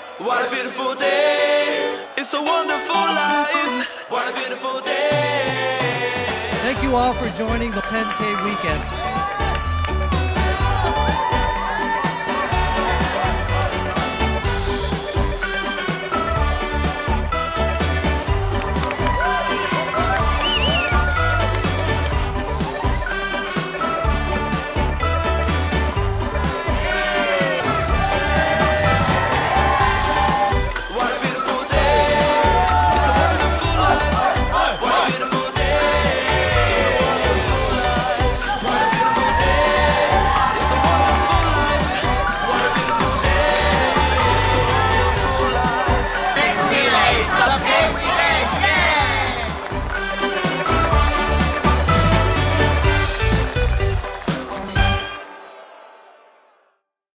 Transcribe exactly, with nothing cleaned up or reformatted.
What a beautiful day. It's a wonderful life. What a beautiful day. Thank you all for joining the ten K weekend.